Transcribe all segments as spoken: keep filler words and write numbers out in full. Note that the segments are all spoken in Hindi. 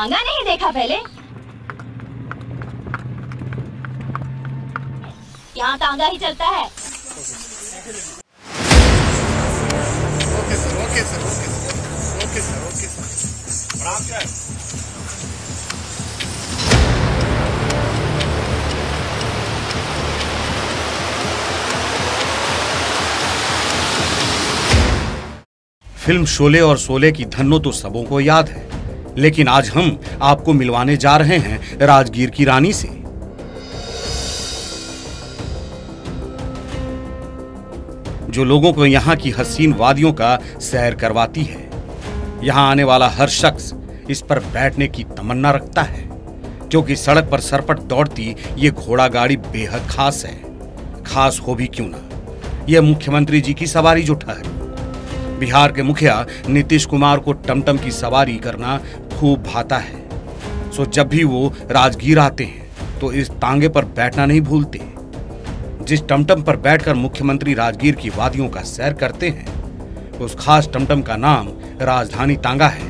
तांगा नहीं देखा पहले? यहाँ तांगा ही चलता है। Okay sir, okay sir, okay sir, okay sir, okay sir. प्रणाम सर। फिल्म शोले और शोले की धन्नो तो सबों को याद है, लेकिन आज हम आपको मिलवाने जा रहे हैं राजगीर की रानी से। जो लोगों को यहाँ की हसीन वादियों का सैर करवाती है। यहाँ आने वाला हर शख्स इस पर बैठने की तमन्ना रखता है, क्योंकि सड़क पर सरपट दौड़ती ये घोड़ा गाड़ी बेहद खास है। खास हो भी क्यों ना, यह मुख्यमंत्री जी की सवारी जो ठहरी। बिहार के मुखिया नीतीश कुमार को टमटम की सवारी करना खूब भाता है। सो जब भी वो राजगीर आते हैं तो इस तांगे पर बैठना नहीं भूलते। जिस टमटम पर बैठकर मुख्यमंत्री राजगीर की वादियों का सैर करते हैं, उस खास टमटम का नाम राजधानी तांगा है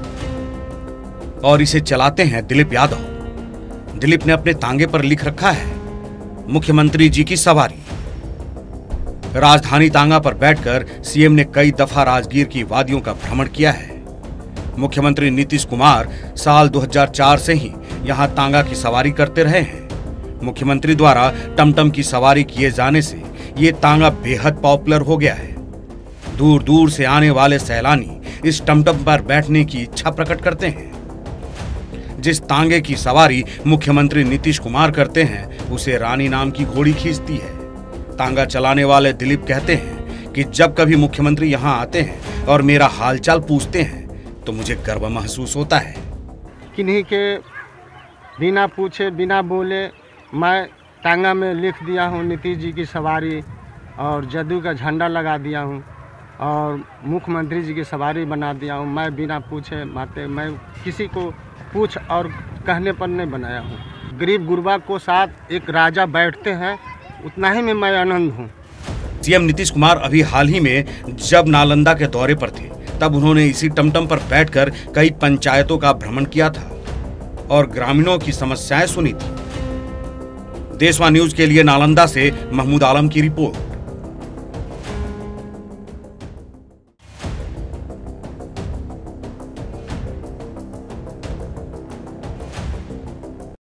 और इसे चलाते हैं दिलीप यादव। दिलीप ने अपने तांगे पर लिख रखा है, मुख्यमंत्री जी की सवारी। राजधानी तांगा पर बैठकर सीएम ने कई दफा राजगीर की वादियों का भ्रमण किया है। मुख्यमंत्री नीतीश कुमार साल दो हज़ार चार से ही यहां तांगा की सवारी करते रहे हैं। मुख्यमंत्री द्वारा टमटम की सवारी किए जाने से ये तांगा बेहद पॉपुलर हो गया है। दूर दूर से आने वाले सैलानी इस टमटम पर बैठने की इच्छा प्रकट करते हैं। जिस तांगे की सवारी मुख्यमंत्री नीतीश कुमार करते हैं, उसे रानी नाम की घोड़ी खींचती है। तांगा चलाने वाले दिलीप कहते हैं कि जब कभी मुख्यमंत्री यहां आते हैं और मेरा हालचाल पूछते हैं तो मुझे गर्व महसूस होता है। किन्हीं के बिना पूछे बिना बोले मैं तांगा में लिख दिया हूं नीतीश जी की सवारी और जदयू का झंडा लगा दिया हूं और मुख्यमंत्री जी की सवारी बना दिया हूं। मैं बिना पूछे माते मैं किसी को पूछ और कहने पर नहीं बनाया हूं। गरीब गुरबा को साथ एक राजा बैठते हैं, उतना ही में मैं आनंद हूँ। सीएम नीतीश कुमार अभी हाल ही में जब नालंदा के दौरे पर थे, तब उन्होंने इसी टमटम पर बैठकर कई पंचायतों का भ्रमण किया था और ग्रामीणों की समस्याएं सुनी थी। देशवा न्यूज के लिए नालंदा से महमूद आलम की रिपोर्ट।